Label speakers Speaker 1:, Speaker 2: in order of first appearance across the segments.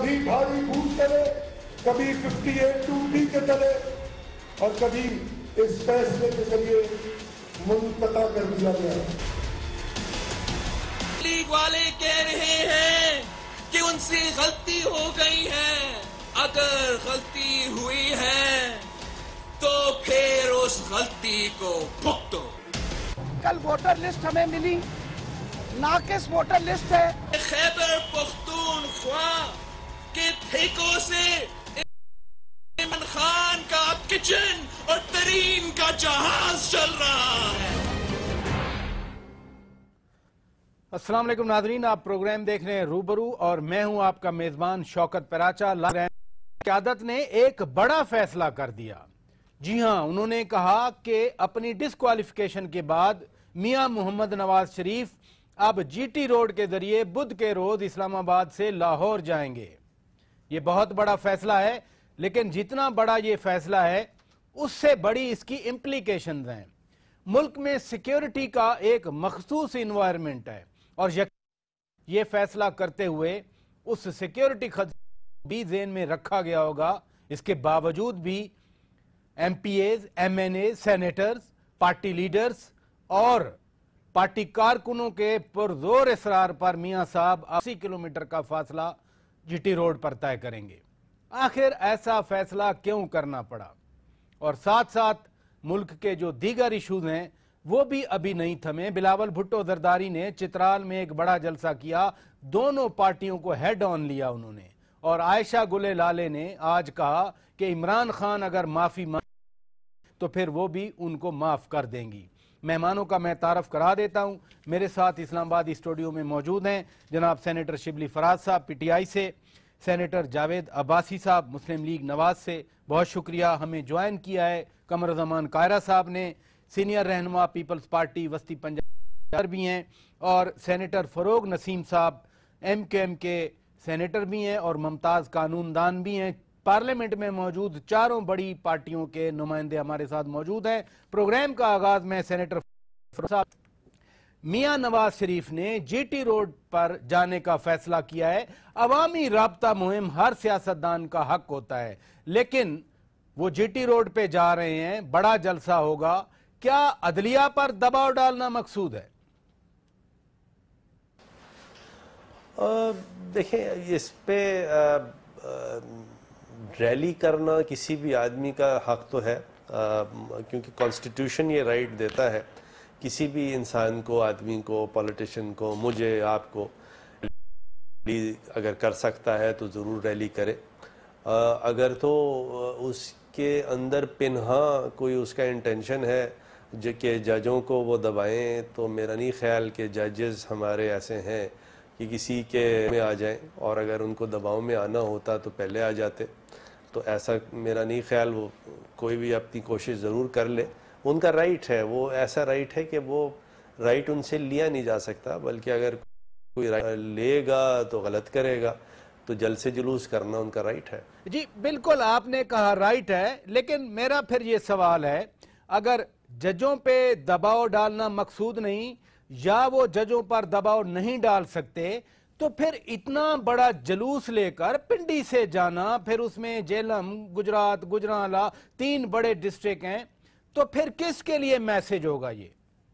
Speaker 1: कभी भारी भूल चले, कभी 58-2 के चले और कभी इस फैसले के जरिए मुनक़ता कर दिया गया।
Speaker 2: लीग वाले कह रहे हैं कि उनसे गलती हो गई है। अगर गलती हुई है तो फिर उस गलती को भुगतो।
Speaker 3: कल वोटर लिस्ट हमें मिली, नाकिस वोटर लिस्ट है।
Speaker 2: खैबर पख्तूनख्वा के ठेकों से इमरान खान का किचन और तरीन का जहाज चल रहा है।
Speaker 4: अस्सलाम वालेकुम नाज़रीन, आप प्रोग्राम देख रहे हैं रूबरू और मैं हूं आपका मेजबान शौकत पराचा। क़यादत ने एक बड़ा फैसला कर दिया। जी हां, उन्होंने कहा कि अपनी डिस्क्वालिफिकेशन के बाद मियां मोहम्मद नवाज शरीफ अब जीटी रोड के जरिए बुध के रोज इस्लामाबाद से लाहौर जाएंगे। ये बहुत बड़ा फैसला है, लेकिन जितना बड़ा ये फैसला है उससे बड़ी इसकी इम्प्लीकेशंस हैं। मुल्क में सिक्योरिटी का एक मखसूस इन्वायरमेंट है और ये फैसला करते हुए उस सिक्योरिटी खतरे भी ज़हन में रखा गया होगा। इसके बावजूद भी MPAs, MNAs, senators, party leaders और पार्टी कारकुनों के पुरजोर इसरार पर मियां साहब 80 किलोमीटर का फासला जीटी रोड पर तय करेंगे। आखिर ऐसा फैसला क्यों करना पड़ा? और साथ साथ मुल्क के जो दीगर इशूज हैं वो भी अभी नहीं थमे। बिलावल भुट्टो जरदारी ने चित्राल में एक बड़ा जलसा किया, दोनों पार्टियों को हेड ऑन लिया उन्होंने। और आयशा गुले लाले ने आज कहा कि इमरान खान अगर माफी मांगे तो फिर वो भी उनको माफ कर देंगी। मेहमानों का मैं तारफ करा देता हूं। मेरे साथ इस्लामाबाद स्टूडियो में मौजूद हैं जनाब सेनेटर शिबली फराज साहब पीटीआई से, सेनेटर जावेद अब्बासी साहब मुस्लिम लीग नवाज से, बहुत शुक्रिया हमें ज्वाइन किया है। कमरुज़्ज़मान कायरा साहब ने, सीनियर रहनुमा पीपल्स पार्टी वस्ती पंजाब भी हैं, और सेनेटर फरोग नसीम साहब एमकेएम के सेनेटर भी हैं और मुमताज़ कानूनदान भी हैं। पार्लियामेंट में मौजूद चारों बड़ी पार्टियों के नुमाइंदे हमारे साथ मौजूद हैं। प्रोग्राम का आगाज में सेनेटर साहब, मियां नवाज शरीफ ने जीटी रोड पर जाने का फैसला किया है। अवामी राब्ता मुहिम हर सियासतदान का हक होता है, लेकिन वो जीटी रोड पे जा रहे हैं, बड़ा जलसा होगा। क्या अदलिया पर दबाव डालना मकसूद है?
Speaker 5: देखें, इस पे रैली करना किसी भी आदमी का हक तो है, क्योंकि कॉन्स्टिट्यूशन ये राइट देता है किसी भी इंसान को, आदमी को, पॉलिटिशियन को, मुझे, आपको अगर कर सकता है तो ज़रूर रैली करे। अगर तो उसके अंदर पिन्हा कोई उसका इंटेंशन है कि जजों को वो दबाएं, तो मेरा नहीं ख्याल कि जजेस हमारे ऐसे हैं कि किसी के में आ जाएं, और अगर उनको दबाव में आना होता तो पहले आ जाते। तो ऐसा मेरा नहीं ख्याल, वो कोई भी अपनी कोशिश ज़रूर कर ले, उनका राइट है। वो ऐसा राइट है कि वो राइट उनसे लिया नहीं जा सकता, बल्कि अगर कोई लेगा तो गलत करेगा, तो जल्द से जुलूस करना उनका राइट है।
Speaker 4: जी बिल्कुल, आपने कहा राइट है, लेकिन मेरा फिर ये सवाल है, अगर जजों पे दबाव डालना मकसूद नहीं या वो जजों पर दबाव नहीं डाल सकते, तो फिर इतना बड़ा जुलूस लेकर पिंडी से जाना, फिर उसमें झेलम, गुजरात, गुजरांवाला, 3 बड़े डिस्ट्रिक्ट हैं, तो फिर किसके लिए मैसेज होगा ये?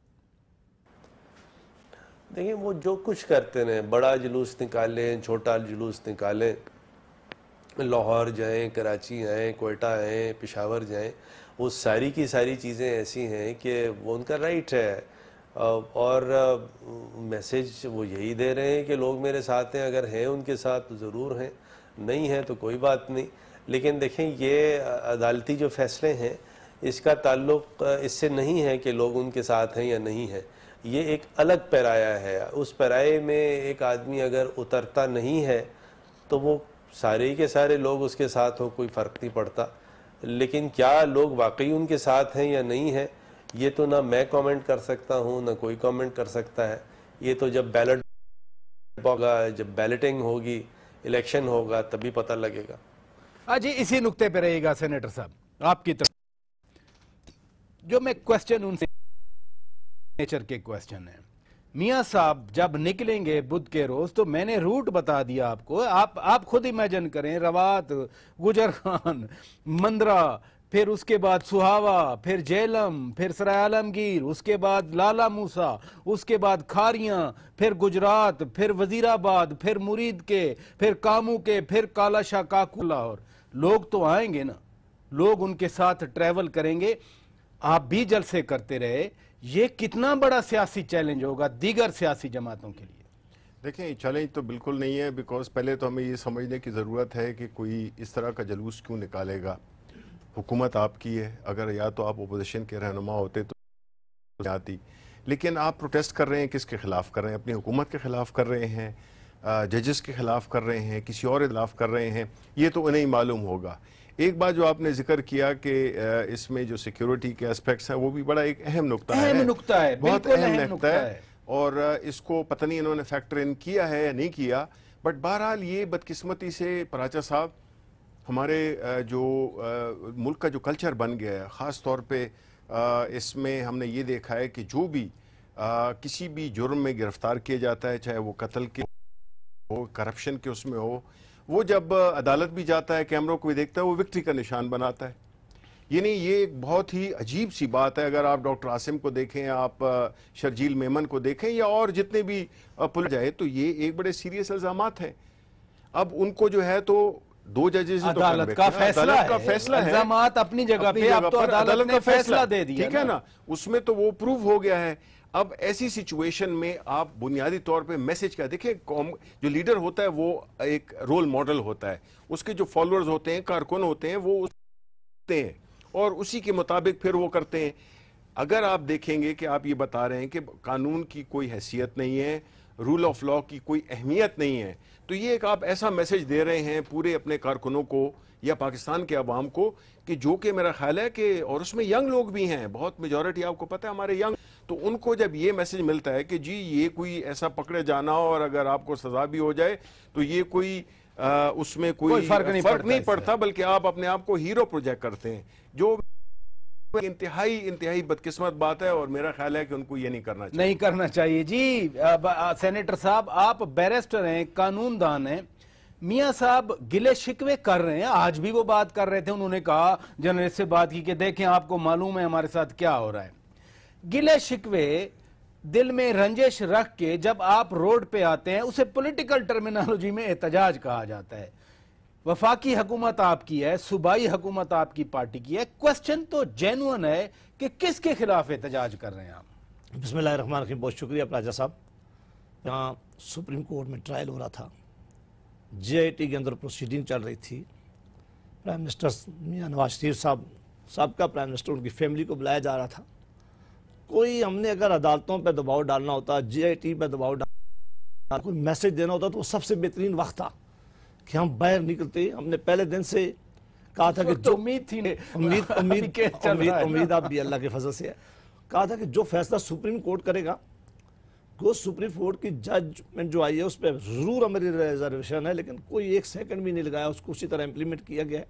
Speaker 5: देखिए, वो जो कुछ करते हैं, बड़ा जुलूस निकालें, छोटा जुलूस निकालें, लाहौर जाएं, कराची आएँ, कोयटा आएँ, पेशावर जाएं, वो सारी की सारी चीज़ें ऐसी हैं कि वो उनका राइट है। और मैसेज वो यही दे रहे हैं कि लोग मेरे साथ हैं, अगर हैं उनके साथ तो ज़रूर हैं, नहीं है तो कोई बात नहीं। लेकिन देखें, ये अदालती जो फैसले हैं इसका ताल्लुक़ इससे नहीं है कि लोग उनके साथ हैं या नहीं हैं। ये एक अलग पैराया है। उस पैराए में एक आदमी अगर उतरता नहीं है तो वो सारे के सारे लोग उसके साथ हो, कोई फ़र्क नहीं पड़ता। लेकिन क्या लोग वाकई उनके साथ हैं या नहीं हैं, ये तो ना मैं कमेंट कर सकता हूँ, ना कोई कमेंट कर सकता है। ये तो जब बैलेट होगा, जब बैलेटिंग होगी, इलेक्शन होगा, तभी पता लगेगा।
Speaker 4: जी इसी नुक्ते पे रहेगा सेनेटर साहब आपकी तरफ। जो मैं क्वेश्चन उनसे नेचर के क्वेश्चन है, میاں صاحب جب نکلیں گے بدھ کے روز تو میں نے روٹ بتا دیا آپ کو. آپ خود امیجن کریں, روات, گجر خان, مندرہ, پھر اس کے بعد سہاوا, پھر جیلم, پھر سرائے عالمگیر, اس کے بعد لالا موسیٰ, اس کے بعد کھاریاں, پھر گجرات, پھر وزیر آباد, پھر مرید کے, پھر کامو کے, پھر کالا شاہ کاکو. اور لوگ تو آئیں گے نا, لوگ ان کے ساتھ ٹریول کریں گے. آپ بھی جلسے کرتے رہے, یہ کتنا بڑا سیاسی چیلنج ہوگا دیگر سیاسی جماعتوں کے لیے.
Speaker 6: دیکھیں چیلنج تو بالکل نہیں ہے, بیکاز پہلے تو ہمیں یہ سمجھنے کی ضرورت ہے کہ کوئی اس طرح کا جلوس کیوں نکالے گا. حکومت آپ کی ہے, اگر یا تو آپ اپوزیشن کے رہنما ہوتے تو آتی, لیکن آپ پروٹیسٹ کر رہے ہیں, کس کے خلاف کر رہے ہیں؟ اپنی حکومت کے خلاف کر رہے ہیں, ججز کے خلاف کر رہے ہیں, کسی اور خلاف کر رہے ہیں, یہ تو انہیں معلوم ہوگا. ایک بات جو آپ نے ذکر کیا کہ اس میں جو سیکیورٹی کے اسپیکٹس ہیں وہ بھی بڑا ایک اہم نقطہ ہے, بہت اہم نقطہ ہے, اور اس کو پتہ نہیں انہوں نے فیکٹر ان کیا ہے یا نہیں کیا. بٹ بہرحال یہ بدقسمتی سے پراچا صاحب ہمارے جو ملک کا جو کلچر بن گیا ہے, خاص طور پہ اس میں ہم نے یہ دیکھا ہے کہ جو بھی کسی بھی جرم میں گرفتار کیا جاتا ہے, چاہے وہ قتل کے ہو, کرپشن کے اس میں ہو, وہ جب عدالت بھی جاتا ہے, کیمروں کو بھی دیکھتا ہے, وہ وکٹری کا نشان بناتا ہے. یعنی یہ ایک بہت ہی عجیب سی بات ہے. اگر آپ ڈاکٹر عاصم کو دیکھیں, آپ شرجیل میمن کو دیکھیں, یا اور جتنے بھی پولیس جائے, تو یہ ایک بڑے سیریس الزامات ہیں. اب ان کو جو ہے تو دو ججز
Speaker 4: عدالت کا فیصلہ ہے, الزامات اپنی جگہ پہ, اب تو عدالت نے فیصلہ دے دیا,
Speaker 6: ٹھیک ہے نا, اس میں تو وہ پروف ہو گیا ہے. اب ایسی سچویشن میں آپ بنیادی طور پہ میسج کیا دیکھیں, جو لیڈر ہوتا ہے وہ ایک رول ماڈل ہوتا ہے, اس کے جو فالوورز ہوتے ہیں, کارکن ہوتے ہیں, وہ ہوتے ہیں اور اسی کے مطابق پھر وہ کرتے ہیں. اگر آپ دیکھیں گے کہ آپ یہ بتا رہے ہیں کہ قانون کی کوئی حیثیت نہیں ہے, رول آف لا کی کوئی اہمیت نہیں ہے, تو یہ ایک آپ ایسا میسج دے رہے ہیں پورے اپنے کارکنوں کو یا پاکستان کے عوام کو, کہ جو کہ میرا خیال ہے کہ, اور اس میں ینگ لوگ بھی ہیں, بہت میجورٹی آپ کو پتہ ہے ہمارے ینگ, تو ان کو جب یہ میسج ملتا ہے کہ جی یہ کوئی ایسا پکڑے جانا اور اگر آپ کو سزا بھی ہو جائے تو یہ کوئی اس میں کوئی فرق نہیں پڑتا, بلکہ آپ اپنے آپ کو ہیرو پروجیکٹ کرتے ہیں, جو انتہائی بدقسمت بات ہے, اور میرا خیال ہے کہ ان کو یہ نہیں کرنا چاہیے.
Speaker 4: جی سینیٹر صاحب, آپ بیرسٹر ہیں, قانون دان ہیں, میاں صاحب گلے شکوے کر رہے ہیں, آج بھی وہ بات کر رہے تھے, انہوں نے کہا جرنلسٹ سے بات کی کہ دیکھیں آپ کو معلوم ہے ہمارے ساتھ کیا ہو رہا ہے. گلے شکوے دل میں رنجش رکھ کے جب آپ روڈ پہ آتے ہیں, اسے پولیٹیکل ٹرمینالوجی میں احتجاج کہا جاتا ہے. وفاقی حکومت آپ کی ہے, صوبائی حکومت آپ کی پارٹی کی ہے, کوسچن تو جینوئن ہے کہ کس کے خلاف احتجاج کر رہے ہیں آپ؟
Speaker 7: بسم اللہ الرحمن الرحیم. بہت شکریہ پراجا صاحب. یہاں سپریم کورٹ میں ٹرائل ہو رہا تھا, جی آئی ٹی کے اندر پروسیڈنگ چل رہی تھی, پرائم منسٹر میاں نواز شریف صاحب کا پرائم منسٹر, ان کی فیملی کو بلایا جا رہا تھا. کوئی ہم نے اگر عدالتوں پہ دباؤ ڈالنا ہوتا, جی آئی ٹی پہ دباؤ ڈالنا, کوئی میسج دینا ہوتا, تو وہ سب سے بہترین وقت تھا کہ ہم باہر نکلتے. ہم نے پہلے دن سے کہا تھا کہ جو امید تھی, امید آپ بھی اللہ کے فضل سے ہے, کہا تھا کہ جو فیصلہ سپریم کورٹ کرے گا, وہ سپریم کورٹ کی ججمنٹ جو آئی ہے اس پہ ضرور ہماری ریزرویشن ہے, لیکن کوئی ایک سیکنڈ بھی نہیں لگایا, اس کو اسی طرح امپلیمنٹ کیا گیا ہے.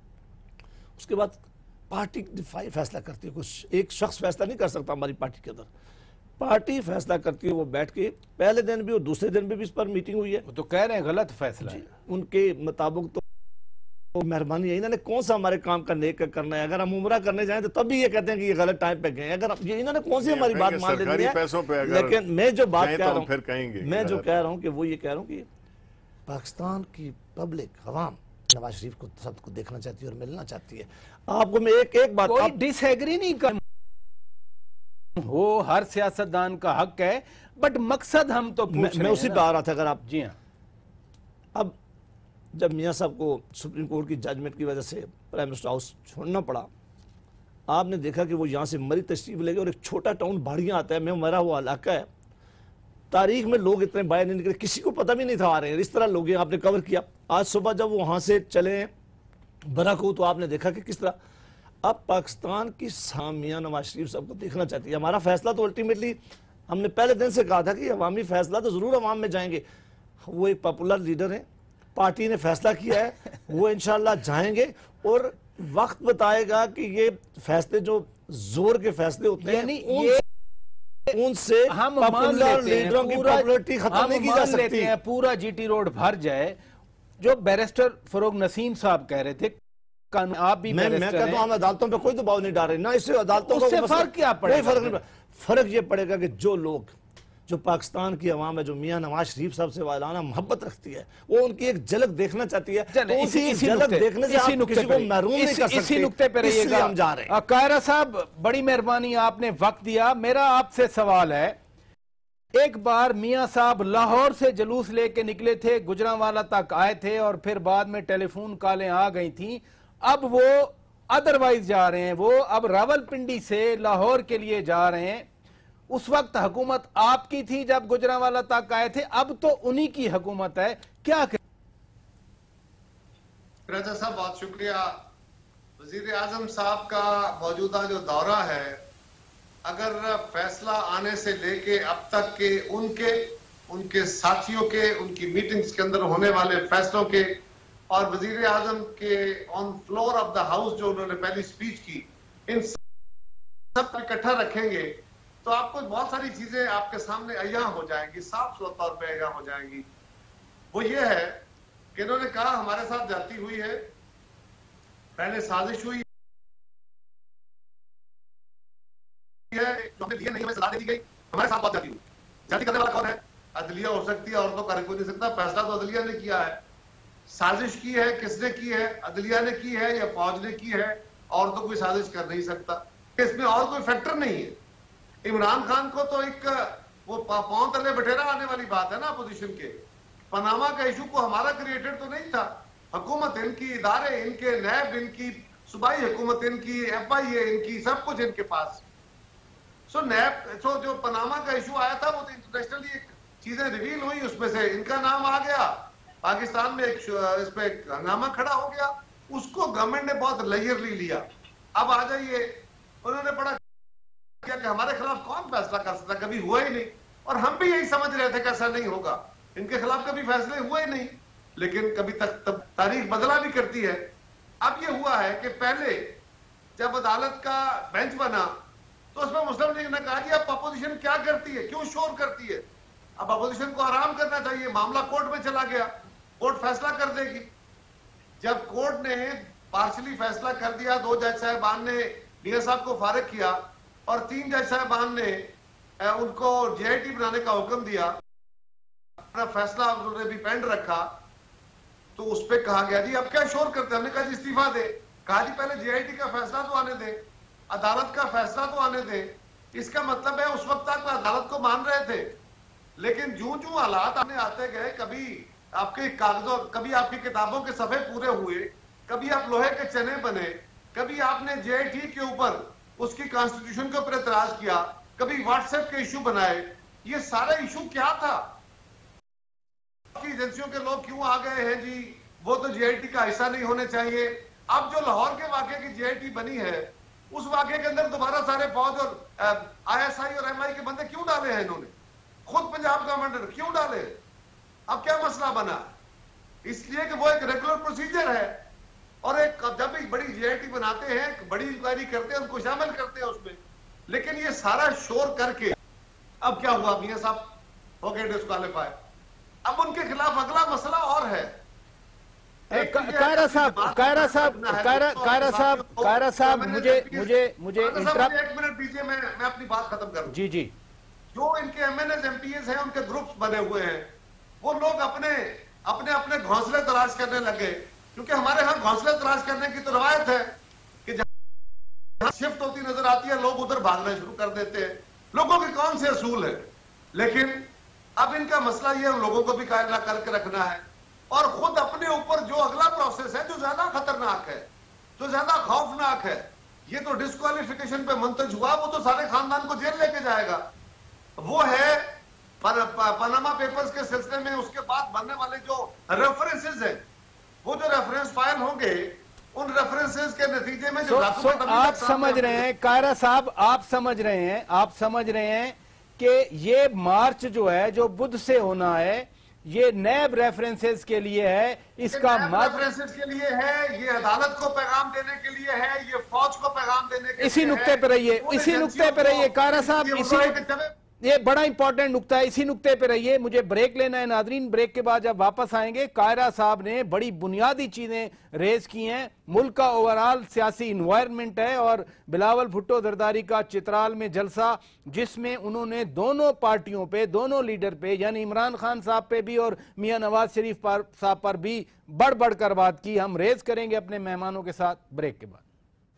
Speaker 7: اس کے بعد پارٹی فیصلہ کرتی ہے, کچھ ایک شخص فیصلہ نہیں کر سکتا ہماری پارٹی کے اندر, پارٹی فیصلہ کرتی ہے. وہ بیٹھ کے پہلے دن بھی اور دوسرے دن بھی اس پر میٹنگ ہوئی ہے.
Speaker 4: وہ تو کہہ رہے ہیں غلط فیصلہ ہے,
Speaker 7: ان کے مطابق تو مہربانی ہے, انہوں نے کون سا ہمارے کام کا نیک کرنا ہے. اگر ہم عمرہ کرنے جائیں تو تب بھی یہ کہتے ہیں کہ یہ غلط ٹائم پہ گئے ہیں. اگر یہ انہوں نے کون سی ہماری بات مان لینی ہے. لیکن میں جو بات کہہ رہا ہوں, میں جو کہہ رہا ہوں کہ وہ یہ کہہ رہا ہوں کہ پاکستان کی پبلک عوام نواز شریف کو سب کو دیکھنا چاہتی ہے اور ملنا چاہتی ہے. آپ کو میں ایک بات,
Speaker 4: کوئی ڈس ایگری نہیں کر وہ ہر سیاستدان کا حق ہے, بٹ مقصد ہم تو پوچھ رہے ہیں.
Speaker 7: میں اسی پہ آ رہا تھا. اگر آپ,
Speaker 4: جی ہاں,
Speaker 7: اب جب میاں صاحب کو سپریم کورٹ کی ججمنٹ کی وجہ سے پرائم منسٹر ہاؤس چھوڑنا پڑا, آپ نے دیکھا کہ وہ یہاں سے مری تشریف لے گئے, اور ایک چھوٹا ٹاؤن بھاڑیاں آتا ہے, میں میرا وہ علاقہ ہے, تاریخ میں لوگ اتنے باہر نہیں نکلے, کسی کو پتہ بھی نہیں تھا آ رہے ہیں. اس طرح لوگ آپ نے کور کیا. آج صبح جب وہ وہاں سے چلے براکو, تو آپ نے دیکھا کہ کس طرح اب پاکستان کی میاں نواز شریف صاحب کو دیکھنا چاہتی ہے. ہمارا فیصلہ تو الٹیمیٹلی ہم نے پہلے دن سے کہا تھا کہ عوامی فیصلہ تو ضرور عوام میں جائیں گے. وہ ایک پاپولر لیڈر ہیں, پارٹی نے فیصلہ کیا ہے, وہ انشاءاللہ جائیں گے, اور وقت بتائے گا کہ یہ فیصلے جو زور کے فیصلے ہوتے ہیں,
Speaker 4: یعنی یہ
Speaker 7: ان سے
Speaker 4: ہم مان
Speaker 7: پاپولر
Speaker 4: لیتے ہیں
Speaker 7: لیڈروں کی پاپولرٹی ختم نہیں کی جا سکتی.
Speaker 4: پورا جی ٹی روڈ بھر جائے. جو بیرسٹر فروغ نسیم صاحب کہہ رہے تھے, آپ بھی
Speaker 7: میں کہتا ہوں ہم عدالتوں پہ کوئی دباؤ نہیں ڈال رہے, نہ اس سے عدالتوں
Speaker 4: اس سے فرق کیا پڑے گا؟
Speaker 7: کوئی فرق نہیں پڑے. فرق یہ پڑے گا کہ جو لوگ, جو پاکستان کی عوام ہے, جو میاں نواز شریف صاحب سے وائلانہ محبت رکھتی ہے, وہ ان کی ایک جھلک دیکھنا چاہتی ہے, تو اسی جھلک دیکھنے سے آپ کسی کو محروم نہیں کر سکتے.
Speaker 4: اسی نقطے پہ رہیے گا.
Speaker 7: ہم جا رہے ہیں.
Speaker 4: قاہرہ صاحب بڑی مہربانی, آپ نے وقت دیا. میرا آپ سے سوال ہے, ایک بار میاں صاحب لاہور سے جلوس لے کے نکلے تھے, گجرانوالہ تک آئے تھے, اور پھر بعد میں ٹیلی فون کالیں آ گئی تھیں. اب وہ ادروائز جا رہے ہیں, وہ اب راولپنڈی سے لاہور کے لیے جا رہے ہیں. اس وقت حکومت آپ کی تھی جب گجرانوالہ تک آئے تھے, اب تو انہی کی حکومت ہے. کیا کہ
Speaker 8: راجہ صاحب بہت شکریہ. وزیر اعظم صاحب کا موجودہ جو دورہ ہے, اگر فیصلہ آنے سے لے کے اب تک کے ان کے ساتھیوں کے, ان کی میٹنگز کے اندر ہونے والے فیصلوں کے, اور وزیر اعظم کے on floor of the house جو انہوں نے پہلی سپیچ کی, ان سب کو اکٹھا رکھیں گے تو آپ کو بہت ساری چیزیں آپ کے سامنے عیاں ہو جائیں گی, صاف طور پہ عیاں ہو جائیں گی. وہ یہ ہے کہ انہوں نے کہا ہمارے ساتھ جاتی ہوئی ہے, پہلے سازش ہوئی ہے, ہمارے ساتھ بات جاتی ہوئی. جاتی کرنے والا کون ہے؟ عدلیہ ہو سکتی ہے, عورتوں کا کوئی نہیں سکتا. فیصلہ تو عدلیہ نے کیا ہے. سازش کی ہے, کس نے کی ہے؟ عدلیہ نے کی ہے یا فوج نے کی ہے؟ اور تو کوئی سازش کر نہیں سکتا. اس میں اور کوئی فیکٹر نہیں ہے. عمران خان کو تو ایک وہ پاؤں تلے بٹھیرا آنے والی بات ہے نا اپوزیشن کے. پاناما کا ایشو کو ہمارا کریٹڈ تو نہیں تھا. حکومت ان کی, ادارے ان کے, نیب ان کی, صوبائی حکومت ان کی, ایف آئی اے ان کی, سب کچھ ان کے پاس. سو جو پاناما کا ایشو آیا تھا وہ تو انٹرنیشنلی چیزیں ریویل ہوئی, اس میں سے ان کا نام آ گیا. پاکستان میں اس پہ ہنگامہ کھڑا ہو گیا. اس کو گورنمنٹ نے بہت لیئرلی لیا. اب آ جائیے, انہوں نے پڑھا کہ ہمارے خلاف کون فیصلہ کر سکتا, کبھی ہوا ہی نہیں. اور ہم بھی یہی سمجھ رہے تھے کہ ایسا نہیں ہوگا, ان کے خلاف کبھی فیصلے ہوئے ہی نہیں. لیکن کبھی تک تاریخ بدلا بھی کرتی ہے. اب یہ ہوا ہے کہ پہلے جب عدالت کا بینچ بنا تو اس میں مسلم لیگ نے کہا کہ اب اپوزیشن کیا کرتی ہے, کیوں شور کرتی ہے, اب اپوزیشن کو آرام کرنا چاہیے. معاملہ کورٹ میں چلا گیا, کورٹ فیصلہ کر دے گی. جب کورٹ نے پارشلی فیصلہ کر دیا, 2 جج صاحبان نے میاں صاحب کو فارغ کیا اور 3 جج صاحبان نے ان کو جے آئی ٹی بنانے کا حکم دیا, اپنا فیصلہ انہوں نے بھی پینڈ رکھا, تو اس پہ کہا گیا جی اب کیا شور کرتے ہیں. ہم نے کہا جی استعفیٰ دے. کہا جی پہلے جے آئی ٹی کا فیصلہ تو آنے دیں, عدالت کا فیصلہ تو آنے دیں. اس کا مطلب ہے اس وقت تک عدالت کو مان رہے تھے, لیکن جوں حالات آتے گئے, کبھی آپ کے کاغذوں, کبھی آپ کی کتابوں کے صفحے پورے ہوئے, کبھی آپ لوہے کے چنے بنے, کبھی آپ نے جے آئی ٹی کے اوپر اس کی کانسٹیٹیوشن کے اوپر اعتراض کیا, کبھی واٹس ایپ کے ایشو بنائے. یہ سارا ایشو کیا تھا؟ ایجنسیوں کے لوگ کیوں آ گئے ہیں جی وہ تو جے آئی ٹی کا حصہ نہیں ہونے چاہیے. اب جو لاہور کے واقعے کی جے آئی ٹی بنی ہے, اس واقعے کے اندر دوبارہ سارے فوج اور آئی ایس آئی اور ایم آئی کے بندے کیوں ڈالے ہیں انہوں نے؟ خود پنجاب گورنمنٹ نے کیوں ڈالے؟ اب کیا مسئلہ بنا؟ اس لیے کہ وہ ایک ریگولر پروسیجر ہے, اور ایک جب ایک بڑی جے آئی ٹی بناتے ہیں, بڑی انکوائری کرتے ہیں, ان کو شامل کرتے ہیں اس میں. لیکن یہ سارا شور کر کے اب کیا ہوا؟ میاں صاحب ہو گئے ڈسکوالیفائی. اب ان کے خلاف اگلا مسئلہ اور ہے.
Speaker 4: قاہرہ صاحب مجھے
Speaker 8: ایک منٹ دیجیے, میں اپنی بات ختم کروں.
Speaker 4: جی جی.
Speaker 8: جو ان کے M N As M P As ہیں, ان کے گروپس بنے ہوئے ہیں, وہ لوگ اپنے گھونسلے تلاش کرنے لگے. کیونکہ ہمارے ہاں گھونسلے تلاش کرنے کی تو روایت ہے کہ جہاں شفٹ ہوتی نظر آتی ہے لوگ ادھر بھاگنا شروع کر دیتے ہیں. لوگوں کے کون سے اصول ہیں؟ لیکن اب ان کا مسئلہ یہ ہے, لوگوں کو بھی قائل کر کے رکھنا ہے, اور خود اپنے اوپر جو اگلا پروسیس ہے جو زیادہ خطرناک ہے, جو زیادہ خوفناک ہے, یہ تو ڈسکوالیفیکیشن پہ منتج ہوا, وہ تو سارے خاندان کو جیل لے کے جائے گا. وہ ہے پاناما پیپرز کے سلسلے میں اس کے بعد بننے والے جو ریفرنسز ہیں, وہ جو ریفرنس فائل ہوں گے, ان ریفرنسز کے نتیجے میں جو
Speaker 4: آپ سمجھ رہے ہیں قاہرہ صاحب, آپ سمجھ رہے ہیں کہ یہ مارچ جو ہے جو بدھ سے ہونا ہے, یہ نیب ریفرنسز کے لیے ہے, اس کا
Speaker 8: ریفرنسز کے لیے ہے, یہ عدالت کو پیغام دینے کے لیے ہے, یہ فوج کو پیغام دینے کے لیے ہے.
Speaker 4: اسی نقطے پہ رہیے قاہرہ صاحب, ये बड़ा इंपॉर्टेंट नुक्ता है, इसी नुक्ते पे रहिए, मुझे ब्रेक लेना है नाजरीन। ब्रेक के बाद जब वापस आएंगे, कायरा साहब ने बड़ी बुनियादी चीजें रेज की हैं। मुल्क का ओवरऑल सियासी इन्वायरमेंट है और बिलावल भुट्टो जरदारी का चित्राल में जलसा, जिसमें उन्होंने दोनों पार्टियों पे, दोनों लीडर पे, यानी इमरान खान साहब पे भी और मियां नवाज शरीफ साहब पर भी बढ़ बढ़ कर बात की। हम रेज करेंगे अपने मेहमानों के साथ ब्रेक के बाद।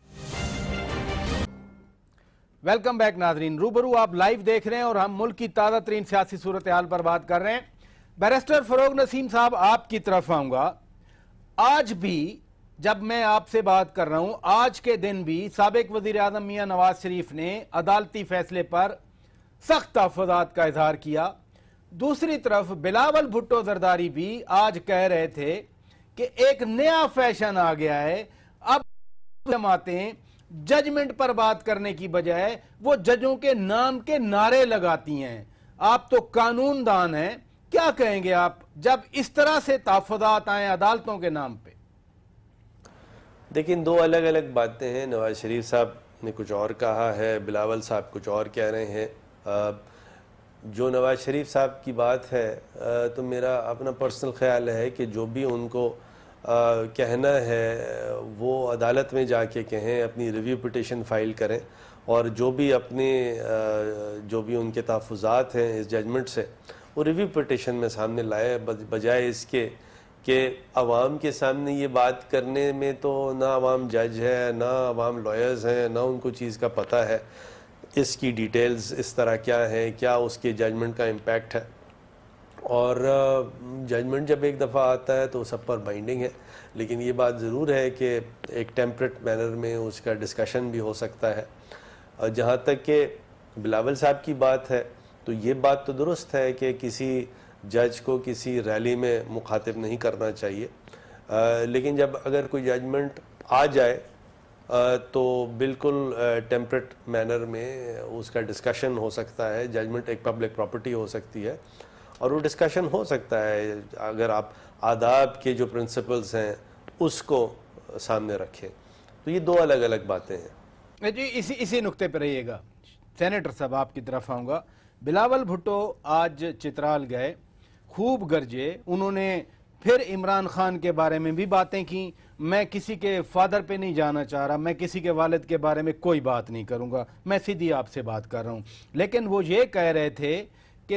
Speaker 4: वेलकम बैक नाजरीन, रूबरू आप लाइव देख रहे हैं और हम मुल्क की ताज़ा तरीन सियासी सूरत हाल पर बात कर रहे हैं। बैरिस्टर फरोग नसीम साहब, आपकी तरफ आऊंगा। आज भी जब मैं आपसे बात कर रहा हूं, आज के दिन भी साबिक वजीर आजम मियां नवाज शरीफ ने अदालती फैसले पर सख्त तहफ़्फ़ुज़ात का इजहार किया। दूसरी तरफ बिलावल भुट्टो जरदारी भी आज कह रहे थे कि एक नया फैशन आ गया है, अब जमातें जजमेंट पर बात करने की बजाय वो जजों के नाम के नारे लगाती हैं। आप तो कानूनदान हैं, क्या कहेंगे आप जब इस तरह से तहफ़्फ़ुज़ात आए अदालतों के नाम पे?
Speaker 5: लेकिन दो अलग अलग बातें हैं। नवाज शरीफ साहब ने कुछ और कहा है, बिलावल साहब कुछ और कह रहे हैं। जो नवाज शरीफ साहब की बात है, तो मेरा अपना पर्सनल ख्याल है कि जो भी उनको कहना है वो अदालत में जाके कहें, अपनी रिव्यू पिटिशन फाइल करें और जो भी उनके तहफ़्फ़ुज़ात हैं इस जजमेंट से, वो रिव्यू पिटिशन में सामने लाए, बजाय इसके कि अवाम के सामने ये बात करने में तो ना अवाम जज है, ना अवाम लॉयर्स हैं, ना उनको चीज़ का पता है, इसकी डिटेल्स इस तरह क्या है, क्या उसके जजमेंट का इम्पैक्ट है। और जजमेंट जब एक दफ़ा आता है तो सब पर बाइंडिंग है, लेकिन ये बात ज़रूर है कि एक टेम्परेट मैनर में उसका डिस्कशन भी हो सकता है। और जहाँ तक कि बिलावल साहब की बात है, तो ये बात तो दुरुस्त है कि किसी जज को किसी रैली में मुखातिब नहीं करना चाहिए, लेकिन जब अगर कोई जजमेंट आ जाए तो बिल्कुल टेम्परेट मैनर में उसका डिस्कशन हो सकता है। जजमेंट एक पब्लिक प्रॉपर्टी हो सकती है और वो डिस्कशन हो सकता है अगर आप आदाब के जो प्रिंसिपल्स हैं उसको सामने रखें। तो ये दो अलग अलग बातें हैं
Speaker 4: जी। इसी नुक्ते पर रहिएगा। सेनेटर साहब, आपकी तरफ आऊँगा। बिलावल भुट्टो आज चित्राल गए, खूब गरजे, उन्होंने फिर इमरान खान के बारे में भी बातें की। मैं किसी के फादर पे नहीं जाना चाह रहा, मैं किसी के वालिद के बारे में कोई बात नहीं करूँगा, मैं सीधी आपसे बात कर रहा हूँ। लेकिन वो ये कह रहे थे कि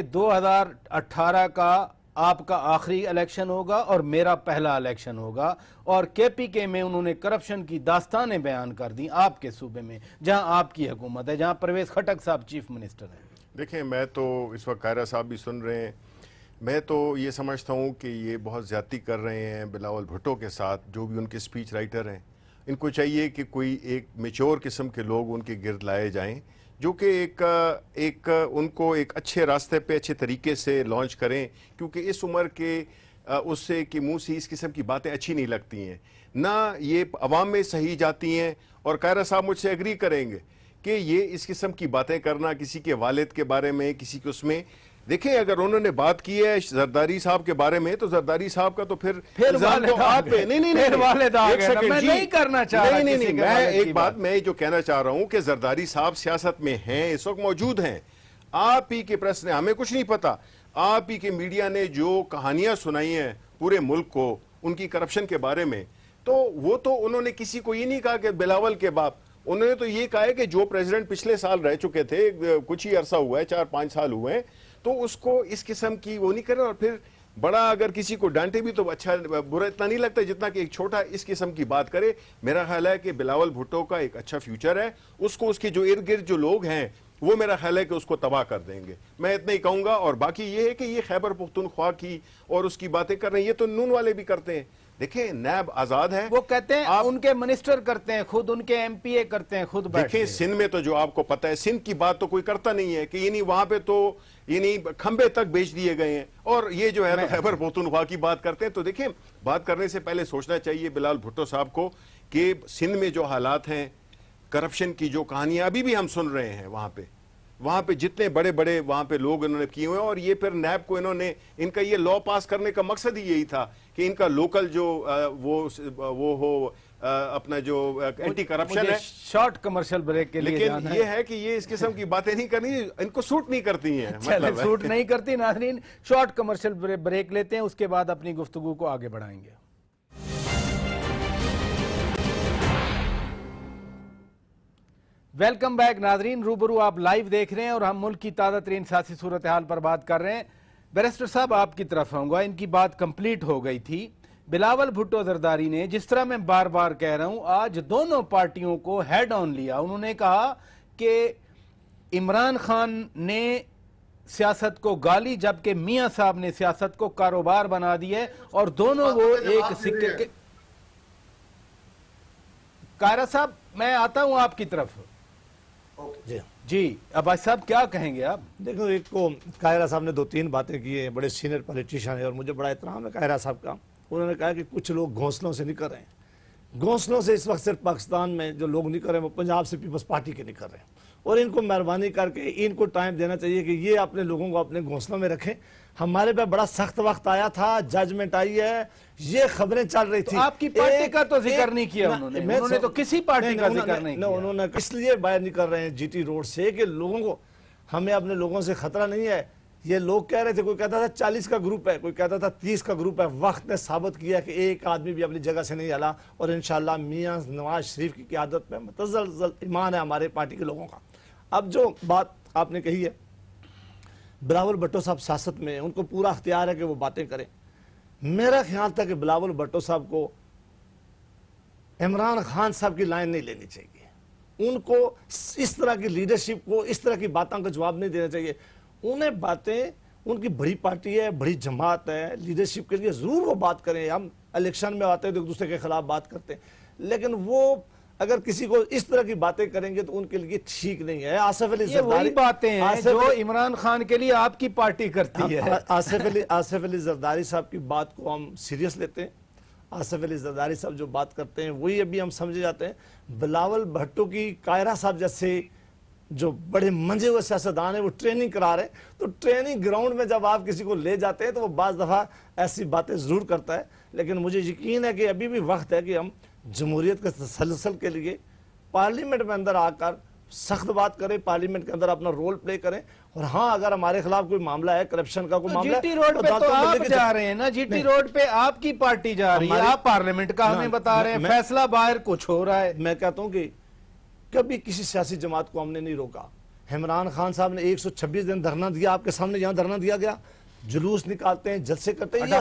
Speaker 4: 2018 का आपका आखिरी इलेक्शन होगा और मेरा पहला इलेक्शन होगा, और केपीके में उन्होंने करप्शन की दास्तानें बयान कर दी आपके सूबे में, जहां आपकी हुकूमत है, जहां परवेज खटक साहब चीफ मिनिस्टर हैं।
Speaker 6: देखिए, मैं तो इस वक्त कायरा साहब भी सुन रहे हैं, मैं तो ये समझता हूँ कि ये बहुत ज़्यादती कर रहे हैं बिलावल भुट्टो के साथ, जो भी उनके स्पीच राइटर हैं। इनको चाहिए कि कोई एक मैच्योर किस्म के लोग उनके गिर्द लाए जाएं, जो कि उनको एक अच्छे रास्ते पे अच्छे तरीके से लॉन्च करें, क्योंकि इस उम्र के उससे कि मुंह से इस किस्म की बातें अच्छी नहीं लगती हैं, ना ये अवाम में सही जाती हैं। और कायरा साहब मुझसे एग्री करेंगे कि ये इस किस्म की बातें करना किसी के वालिद के बारे में, किसी के उसमें, देखें अगर उन्होंने बात की है जरदारी साहब के बारे में, तो जरदारी साहब का तो फिर
Speaker 4: तो आप पे नहीं करना चाह रहा।
Speaker 6: नहीं, मैं एक बात मैं जो कहना चाह रहा हूं कि जरदारी साहब सियासत में हैं, इस वक्त मौजूद हैं। आप ही के प्रेस ने, हमें कुछ नहीं पता, आप ही के मीडिया ने जो कहानियां सुनाई हैं पूरे मुल्क को उनकी करप्शन के बारे में, तो वो तो उन्होंने किसी को ये नहीं कहा कि बिलावल के बाप, उन्होंने तो ये कहा है कि जो प्रेसिडेंट पिछले साल रह चुके थे, कुछ ही अरसा हुआ है, 4-5 साल हुए हैं, तो उसको इस किस्म की वो नहीं करें। और फिर बड़ा अगर किसी को डांटे भी तो अच्छा, बुरा इतना नहीं लगता जितना कि एक छोटा इस किस्म की बात करे। मेरा ख्याल है कि बिलावल भुट्टो का एक अच्छा फ्यूचर है, उसको उसके जो इर्द गिर्द जो लोग हैं वो मेरा ख्याल है कि उसको तबाह कर देंगे, मैं इतना ही कहूंगा। और बाकी ये है कि ये खैबर पुख्तूनख्वा की और उसकी बातें कर रहे हैं, ये तो नून वाले भी करते हैं। देखिए, नैब आजाद है,
Speaker 4: वो कहते हैं उनके मिनिस्टर करते हैं खुद, उनके एमपीए करते हैं खुद।
Speaker 6: देखिए, सिंध में तो जो आपको पता है, सिंध की बात तो कोई करता नहीं है कि ये नहीं, वहां पे तो ये नहीं खंबे तक बेच दिए गए हैं, और ये जो है तो खैबर पख्तूनख्वा की बात करते हैं। तो देखिए, बात करने से पहले सोचना चाहिए बिलावल भुट्टो साहब को कि सिंध में जो हालात हैं, करप्शन की जो कहानियां अभी भी हम सुन रहे हैं वहां पे, वहाँ पे जितने बड़े बड़े वहाँ पे लोग इन्होंने किए हुए हैं, और ये फिर नैब को इन्होंने, इनका ये लॉ पास करने का मकसद ही यही था कि इनका लोकल जो वो हो अपना जो एंटी करप्शन है।
Speaker 4: शॉर्ट कमर्शियल ब्रेक के लिए
Speaker 6: लेकिन ये है कि ये इस किस्म की बातें नहीं करनी, इनको सूट नहीं करती हैं।
Speaker 4: मतलब सूट नहीं करती। नाज़रीन, शॉर्ट कमर्शियल ब्रेक लेते हैं, उसके बाद अपनी गुफ्तगू को आगे बढ़ाएंगे। वेलकम बैक नाजरीन, रूबरू आप लाइव देख रहे हैं और हम मुल्क की ताज़ा तरीन सियासी सूरत हाल पर बात कर रहे हैं। बैरिस्टर साहब, आपकी तरफ आऊंगा। इनकी बात कंप्लीट हो गई थी। बिलावल भुट्टो जरदारी ने, जिस तरह मैं बार बार कह रहा हूं, आज दोनों पार्टियों को हेड ऑन लिया। उन्होंने कहा कि इमरान खान ने सियासत को गाली, जबकि मियां साहब ने सियासत को कारोबार बना दिया है, और दोनों वो एक सिक्के के। कायरा साहब, मैं आता हूं आपकी तरफ। जी, अब्बास साहब क्या कहेंगे आप?
Speaker 7: देखो, एक को कायरा साहब ने 2-3 बातें की है, बड़े सीनियर पॉलिटिशियन है और मुझे बड़ा एहतराम है कायरा साहब का। उन्होंने कहा कि कुछ लोग घोंसलों से नहीं कर रहे हैं। घोंसलों से इस वक्त सिर्फ पाकिस्तान में जो लोग नहीं कर रहे हैं वो पंजाब से पीपल्स पार्टी के नहीं कर रहे हैं, और इनको मेहरबानी करके इनको टाइम देना चाहिए कि ये अपने लोगों को अपने घोंसलों में रखें। हमारे पे बड़ा सख्त वक्त आया था, जजमेंट आई है, ये खबरें चल रही थी।
Speaker 4: तो आपकी पार्टी का तो जिक्र नहीं किया उन्होंने तो किसी पार्टी का जिक्र नहीं किया।
Speaker 7: उन्होंने इसलिए बाहर नहीं कर रहे हैं जीटी रोड से कि लोगों को, हमें अपने लोगों से खतरा नहीं है। ये लोग कह रहे थे, कोई कहता था 40 का ग्रुप है, कोई कहता था 30 का ग्रुप है। वक्त ने साबित किया कि एक आदमी भी अपनी जगह से नहीं हिला, और इंशाल्लाह मियां नवाज शरीफ की क़यादत में मुतज़्ज़ल ईमान है हमारे पार्टी के लोगों का। अब जो बात आपने कही है, बिलावल भुट्टो साहब सियासत में, उनको पूरा अख्तियार है कि वो बातें करें। मेरा ख्याल था कि बिलावल भुट्टो साहब को इमरान खान साहब की लाइन नहीं लेनी चाहिए। उनको इस तरह की लीडरशिप को, इस तरह की बातों का जवाब नहीं देना चाहिए। उन्हें बातें, उनकी बड़ी पार्टी है, बड़ी जमात है, लीडरशिप के लिए ज़रूर वो बात करें। हम इलेक्शन में आते हैं तो एक दूसरे के खिलाफ बात करते हैं, लेकिन वो अगर किसी को इस तरह की बातें करेंगे तो उनके लिए ठीक नहीं है। आसिफ अली
Speaker 4: जरदारी बातें हैं जो इमरान खान के लिए आपकी पार्टी करती है।
Speaker 7: आसिफ अली जरदारी साहब की बात को हम सीरियस लेते हैं। आसिफ अली जरदारी साहब जो बात करते हैं वही अभी हम समझे जाते हैं। बिलावल भुट्टो की, कायरा साहब जैसे जो बड़े मंजे हुए सियासतदान है, वो ट्रेनिंग करा रहे हैं, तो ट्रेनिंग ग्राउंड में जब आप किसी को ले जाते हैं तो वो बाज़ दफ़ा ऐसी बातें ज़रूर करता है। लेकिन मुझे यकीन है कि अभी भी वक्त है कि हम जमहूरियत के तसलसल के लिए पार्लियामेंट में अंदर आकर सख्त बात करें, पार्लियामेंट के अंदर अपना रोल प्ले करें। और हाँ, अगर हमारे खिलाफ कोई मामला है, करप्शन का कोई मामला है,
Speaker 4: जीटी रोड पे तो आप जा रहे हैं ना, जीटी रोड पे आपकी पार्टी जा रही है, आप पार्लियामेंट का हमें बता रहे हैं, फैसला बाहर कुछ हो रहा है।
Speaker 7: मैं कहता हूँ कि कभी किसी सियासी जमात को हमने नहीं रोका। इमरान खान साहब ने 126 दिन धरना दिया, आपके सामने यहाँ धरना दिया गया, जुलूस निकालते हैं, जलसे करते हैं।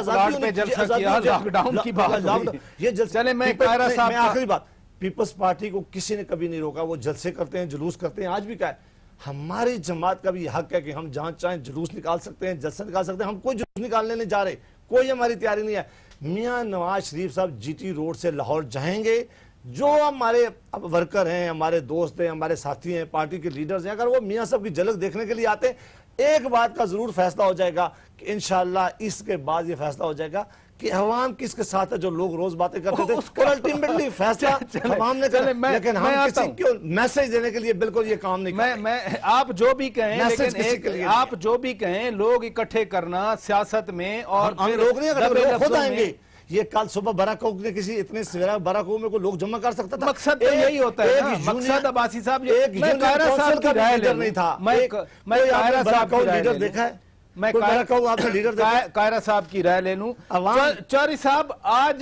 Speaker 4: लॉकडाउन की बात,
Speaker 7: ये जलसे, मैं आखिरी बात, पीपल्स पार्टी को किसी ने कभी नहीं रोका। वो जलसे करते हैं, जुलूस करते हैं। आज भी क्या है, हमारी जमात का भी हक है कि हम जहाँ चाहें जुलूस निकाल सकते हैं, जलसा निकाल सकते हैं। हम कोई जुलूस निकालने नहीं जा रहे, कोई हमारी तैयारी नहीं है। मियां नवाज शरीफ साहब जीटी रोड से लाहौर जाएंगे। जो हमारे अब वर्कर हैं, हमारे दोस्त हैं, हमारे साथी हैं, पार्टी के लीडर्स हैं, अगर वो मियां साहब की झलक देखने के लिए आते हैं, एक बात का जरूर फैसला हो जाएगा कि इंशाल्लाह इसके बाद ये फैसला हो जाएगा कि अवाम किसके साथ है। जो लोग रोज बातें करते थे, और अल्टीमेटली फैसला अवाम ने करा, लेकिन हम किसी को मैसेज देने के लिए बिल्कुल ये काम नहीं कर
Speaker 4: मैं आप जो भी कहें, लेकिन आप जो भी कहें, लोग इकट्ठे करना सियासत में, और
Speaker 7: लोग नहीं खुद आएंगे। ये कल सुबह बराकों ने किसी इतने सवेरा बराकों में कोई लोग जमा कर सकता था।
Speaker 4: मकसद तो यही होता है ना, मकसद अब्बासी साहब, मैं कायरा साहब की राय नहीं था, मैं कायरा साहब का लीडर देखा है, मैं कायरा साहब की राय ले लूं। चौधरी साहब, आज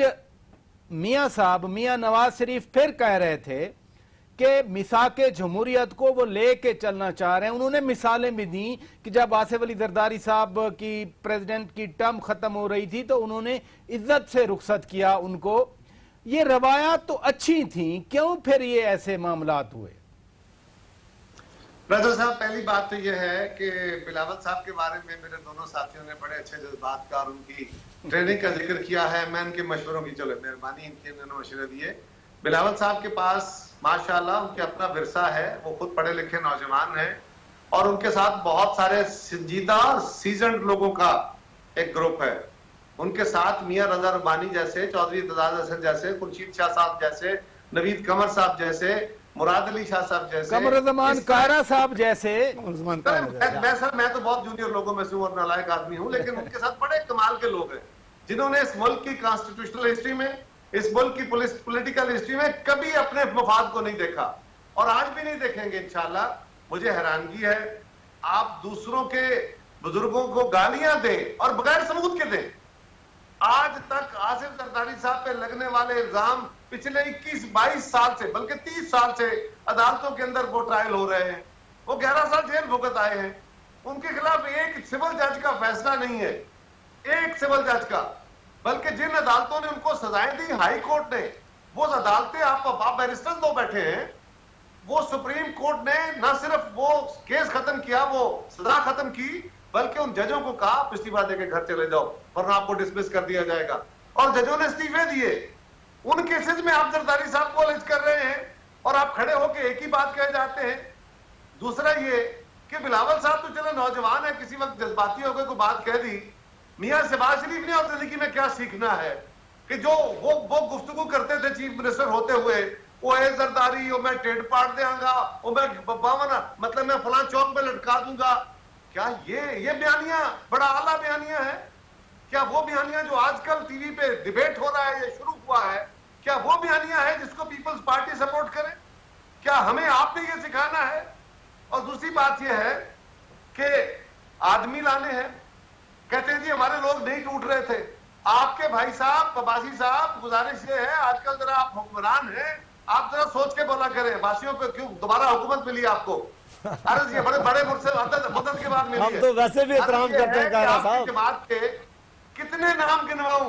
Speaker 4: मियां नवाज शरीफ फिर कह रहे थे कि मिसाके जमहूरियत को वो लेके चलना चाह रहे हैं। उन्होंने मिसालें भी दी कि जब आसिफ अली जरदारी साहब की प्रेसिडेंट की टर्म खत्म हो रही थी तो उन्होंने इज्जत से रुखसत किया उनको। ये रवायात तो अच्छी थी, क्यों फिर ये ऐसे मामलात हुए?
Speaker 8: ब्रदर साहब, पहली बात तो यह है कि बिलावल साहब के बारे में मेरे दोनों साथियों ने बड़े अच्छे जज्बात का और उनकी ट्रेनिंग का जिक्र किया है। मैं इनके मशवरों की, चलो मेहरबानी, इनके उन्होंने मशवरे दिए। बिलावल साहब के पास माशाल्लाह उनके अपना विरसा है, वो खुद पढ़े लिखे नौजवान हैं, और उनके साथ बहुत सारे संजीदा सीजन्ड लोगों का एक ग्रुप है। उनके साथ मियां रजा रब्बानी जैसे, चौधरी एतजाज हसन जैसे, खुर्शीद शाह साहब जैसे, नवीद कमर साहब जैसे مراد علی شاہ صاحب جیسے,
Speaker 4: قمرزمان کائرہ صاحب جیسے.
Speaker 8: میں تو بہت جونیئر لوگوں میں سے اور نالائق آدمی ہوں, لیکن ان کے ساتھ بڑے کمال کے لوگ ہیں جنہوں نے اس ملک کی کانسٹیٹیوشنل ہسٹری میں, اس ملک کی پولیٹیکل ہسٹری میں کبھی اپنے مفاد کو نہیں دیکھا اور آج بھی نہیں دیکھیں گے انشاءاللہ. مجھے حیرانگی ہے آپ دوسروں کے بزرگوں کو گالیاں دیں اور بغیر ثبوت کے دیں. آج تک آصف زرداری صاحب پہ لگنے والے الزام پچھلے 21-22 سال سے بلکہ 30 سال سے عدالتوں کے اندر وہ ٹرائل ہو رہے ہیں, وہ 11 سال جیل بھگت آئے ہیں. ان کے خلاف ایک سول جج کا فیصلہ نہیں ہے, ایک سول جج کا, بلکہ جن عدالتوں نے ان کو سزائیں دی ہائی کورٹ نے, وہ عدالتیں آپ بیرسٹر دو بیٹھے ہیں, وہ سپریم کورٹ نے نہ صرف وہ کیس ختم کیا, وہ سزا ختم کی, بلکہ ان ججوں کو کہا پچھلی بار دے کے گھر چلے جاؤ ورنہ آپ کو ڈسمس کر دیا جائے گا, اور ججوں نے استعفے دیے. ان کیسز میں آپ زرداری صاحب کو الج کر رہے ہیں اور آپ کھڑے ہو کے ایک ہی بات کہے جاتے ہیں. دوسرا یہ کہ بلاول صاحب تو چلو نوجوان ہے, کسی وقت جذباتی ہو کے کوئی بات کہہ دی. میاں شہباز شریف نے اور زندگی میں کیا سیکھنا ہے کہ جو وہ گفتگو کرتے تھے چیف منسٹر ہوتے ہوئے, وہ اے زرداری, وہ میں ٹیڈ پاٹ دیا گا, وہ میں 52 مطلب میں فلاں چوک پہ لٹکا دوں گا. کیا یہ بیانیاں بڑا اعلیٰ بیانیاں ہیں؟ کیا وہ بیانیاں جو آج کل ٹی وی پہ ڈیبیٹ ہو رہا ہے, یہ شروع ہوا ہے, کیا وہ بیانیاں ہیں جس کو پیپلز پارٹی سپورٹ کرے؟ کیا ہمیں آپ نے یہ سکھانا ہے؟ اور دوسری بات یہ ہے کہ آدمی لانے ہیں, کہتے ہیں جی ہمارے لوگ نہیں ٹوٹ رہے تھے. آپ کے بھائی صاحب عباسی صاحب, گزارش یہ ہے آج کل ذرا آپ حکمران ہیں, آپ ذرا سوچ کے بولا کریں. عباسیوں پہ کیوں دوبارہ حکومت ملی آپ کو؟ عرض یہ بڑے ملک سے مدد کے بعد ملی ہے.
Speaker 7: ہم تو ویسے بھی احترام کرتے ہیں کائرہ صاحب.
Speaker 8: جماعت کے کتنے نام گنواؤں,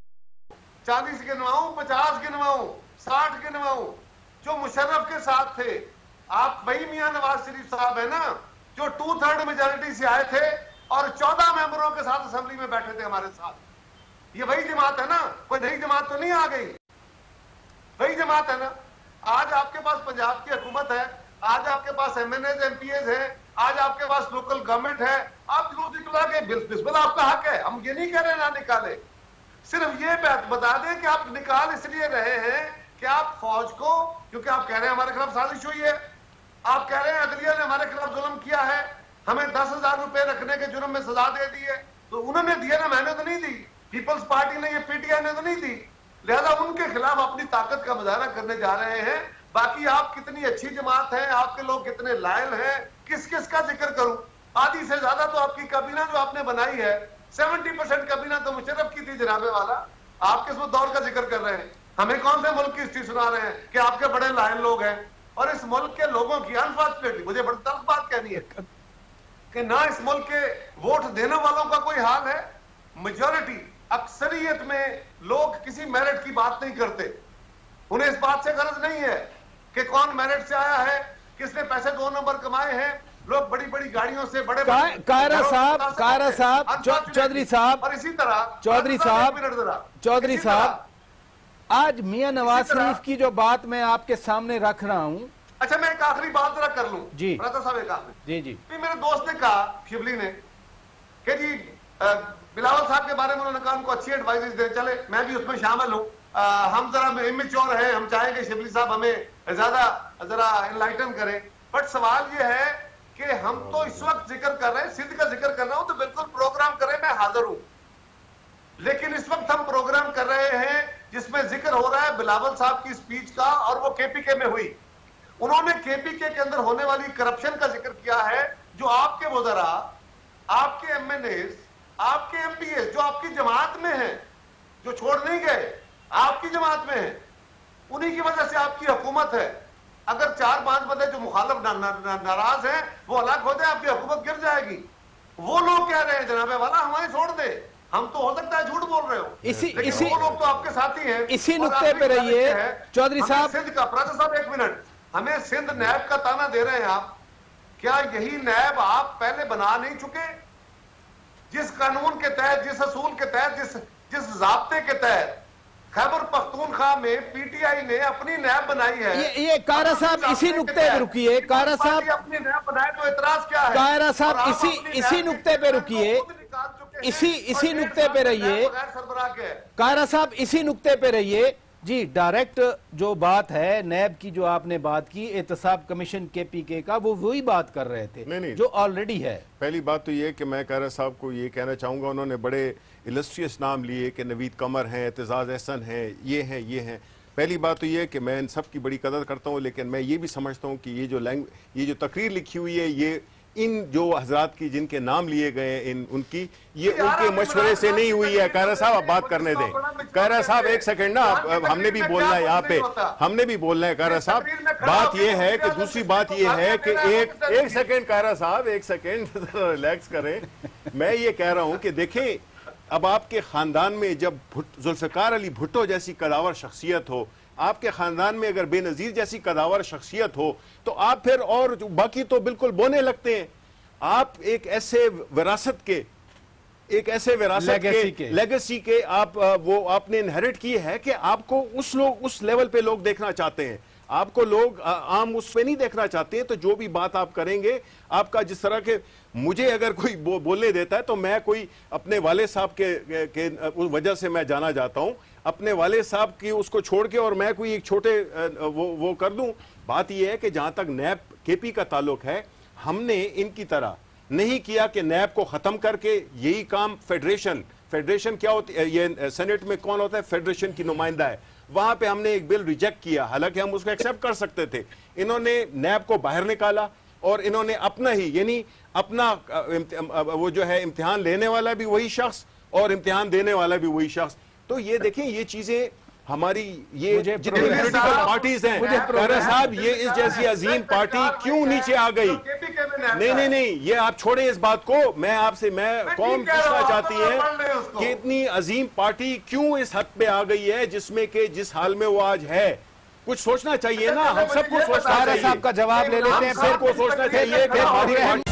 Speaker 8: 40 گنواؤں, 50 گنواؤں, 60 گنواؤں, جو مشرف کے ساتھ تھے. آپ وہی میاں نواز شریف صاحب ہے نا جو 2/3 میجارٹی سے آئے تھے اور 14 ممبروں کے ساتھ اسمبلی میں بیٹھے تھے ہمارے ساتھ. یہ وہی جماعت ہے نا, کوئی نئی جماعت تو نہیں آ گئی, وہی جماعت ہے نا. آج آپ کے پاس پنجاب کی حکومت ہے, آج آپ کے پاس M N As M P As ہیں, آج آپ کے پاس لوکل گورنمنٹ ہے. آپ جلوس نکلا کے بسم آپ کا حق ہے, ہم یہ نہیں کہہ رہے نہ نکالے, صرف یہ بات بتا دیں کہ آپ نکال اس لیے رہے ہیں کہ آپ فوج کو, کیونکہ آپ کہہ رہے ہیں ہمارے خلاف سازش ہوئی ہے, آپ کہہ رہے ہیں عدلیہ نے ہمارے خلاف ظلم کیا ہے, ہمیں 10,000 روپے رکھنے کے جرم میں سزا دے دی ہے. تو انہوں نے دیا نا, میں نے تو نہیں دی, پیپلز پارٹی نے, یہ پی ٹی آئی نے تو نہیں دی. لہذا ان کے خلاف اپنی طاقت کا مظاہرہ کرنے جا رہے ہیں. باقی آپ کتنی اچھی جماعت ہیں, آپ کے لوگ کتنے لائل ہیں, کس کس کا ذکر کروں؟ آدھی سے زیادہ تو آپ کی کابینہ جو آپ نے بنائی ہے, 70% کابینہ تو مشرف کی تھی جناب والا. آپ کس دور کا ذکر کر رہے ہیں؟ ہمیں کون سے ملک کی ہسٹری سنا رہے ہیں کہ آپ کے بڑے لائل لوگ ہیں؟ اور اس ملک کے لوگوں کی انفارچونیٹلی مجھے بڑی تلخ بات کہنی ہے کہ نہ اس ملک کے ووٹ دینے والوں کا کوئی حال ہے. میجورٹی, اکثریت میں لوگ کسی میرٹ کی بات نہیں کرتے. انہیں اس بات سے غرض نہیں ہے کہ کون میرٹ سے آیا ہے, کس نے پیسے 2 نمبر کمائے ہیں. لوگ بڑی بڑی گاڑیوں سے, بڑے
Speaker 4: کائرہ صاحب, چودھری صاحب,
Speaker 8: اور اسی طرح
Speaker 4: چودھری صاحب, آج میاں نواز شریف کی جو بات میں آپ کے سامنے رکھ رہا ہوں.
Speaker 8: اچھا میں ایک آخری بات ذرا کر لوں
Speaker 4: جی
Speaker 8: برادر صاحب, ایک آخری.
Speaker 4: جی
Speaker 8: میرے دوست نے کہا, شبلی نے, کہ جی بلاول صاحب کے بارے میں انہوں نے کہا ان کو اچھی ایڈوائزز دے. چلے میں بھی اس میں شامل ہوں. ہم ذرا امیچور ہیں, ہم چاہیں گے شبلی صاحب ہمیں زیادہ ذرا انلائٹن کریں. بٹ سوال یہ ہے کہ ہم تو اس وقت ذکر کر رہے ہیں, سندھ کا ذکر کر رہا ہوں تو بالکل پروگرام کریں, میں حاضر ہوں. لیکن اس وقت ہم پروگرام کر رہے ہیں جس میں ذکر ہو رہا ہے بلاول صاحب کی سپیچ کا, اور وہ کے پی کے میں ہوئی. انہوں نے کے پی کے اندر ہونے والی کرپشن کا ذکر کیا ہے, جو آپ کے وزراء, آپ کے ایم این ایز, آپ کے ایم پی ایز جو آپ کی جماعت میں ہیں, جو چھوڑ نہیں گئے, آپ کی جماعت میں ہیں, انہی کی وجہ سے آپ کی حکومت ہے. اگر 4-5 بندے جو مخالف ناراض ہیں وہ الگ ہو جائے, آپ کی حکومت گر جائے گی. وہ لوگ کہہ رہے ہیں جناب والا ہمیں چھوڑ دے, ہم تو ہو سکتا ہے جھوٹ بول رہے ہو, لیکن وہ لوگ تو آپ کے ساتھی ہیں.
Speaker 4: اسی نقطے پہ رہیے چودھری صاحب.
Speaker 8: سندھ کا پراجا صاحب, ایک منٹ, ہمیں سندھ نیب کا تانا دے رہے ہیں آپ. کیا یہی نیب آپ پہلے بنا نہیں چکے؟ جس قانون کے تحت, جس اصول کے تحت, جس ضابطے کے تحت خیبر پختونخوا میں پی ٹی آئی نے اپنی نیب بنائی ہے.
Speaker 4: یہ کائرہ صاحب اسی نقطے پہ رکیے. کائرہ صاحب
Speaker 8: اپنی نیب بنائے تو اعتراض کیا ہے؟
Speaker 4: کائرہ صاحب اسی نقطے پہ رکیے, اسی نقطے پہ رہیے. کائرہ صاحب اسی نقطے پہ رہیے. जी, डायरेक्ट जो बात है नैब की, जो आपने बात की एहतसाब कमीशन KPK का, वो वही बात कर रहे थे
Speaker 6: नहीं।
Speaker 4: जो ऑलरेडी है।
Speaker 6: पहली बात तो ये कि मैं कारा साहब को ये कहना चाहूँगा, उन्होंने बड़े इलस्ट्रियस नाम लिए कि नवीद कमर हैं, एतजाज़ एहसन हैं, ये हैं। पहली बात तो ये कि मैं इन सब की बड़ी कदर करता हूँ, लेकिन मैं ये भी समझता हूँ कि ये जो तकरीर लिखी हुई है, ये इन जो हजरात की जिनके नाम लिए गए हैं उनकी ये उनके मशवरे से नहीं हुई है। कारा साहब आप बात करने दें। कारा साहब एक सेकंड ना, हमने भी बोलना है यहाँ पे, हमने भी बोलना है। कारा साहब बात ये है कि दूसरी बात ये है कि एक सेकंड कारा साहब, एक सेकंड रिलैक्स करें। मैं ये कह रहा हूँ कि देखें, अब आपके खानदान में जब जुल्फ़िकार अली भुट्टो जैसी कदावर शख्सियत हो, आपके खानदान में अगर बेनज़ीर जैसी कदावर शख्सियत हो, तो आप फिर और बाकी तो बिल्कुल बोने लगते हैं। आप एक ऐसे विरासत के लेगेसी के आप वो आपने इनहेरिट की है कि आपको उस लेवल पे लोग देखना चाहते हैं, आपको लोग आम उस पे नहीं देखना चाहते हैं। तो जो भी बात आप करेंगे, आपका जिस तरह के, मुझे अगर कोई बोलने देता है तो मैं कोई अपने वाले साहब के वजह से मैं जाना जाता हूं, अपने वाले साहब की उसको छोड़ के और मैं कोई एक छोटे वो कर दूं। बात यह है कि जहां तक नैब KP का ताल्लुक है, हमने इनकी तरह नहीं किया कि नैब को खत्म करके यही काम फेडरेशन क्या होती है, ये सेनेट में कौन होता है, फेडरेशन की नुमाइंदा है, वहां पे हमने एक बिल रिजेक्ट किया, हालांकि हम उसको एक्सेप्ट कर सकते थे। इन्होंने नैब को बाहर निकाला और इन्होंने अपना ही, यानी अपना वो जो है इम्तिहान लेने वाला भी वही शख्स और इम्तिहान देने वाला भी वही शख्स। तो ये देखें, ये चीजें हमारी, ये जितनी पॉलिटिकल पार्टीज हैं, कारा साहब, ये इस जैसी अजीम पार्टी क्यों नीचे आ गई? नहीं, ये आप छोड़ें इस बात को। मैं कौम पूछना चाहती है कि इतनी अजीम पार्टी क्यों इस हद पे आ गई है, जिसमें कि जिस हाल में वो आज है। कुछ सोचना चाहिए ना, हम सबको सोचना चाहिए।
Speaker 4: साहब का जवाब ले लेते हैं,
Speaker 6: सबको सोचना चाहिए कि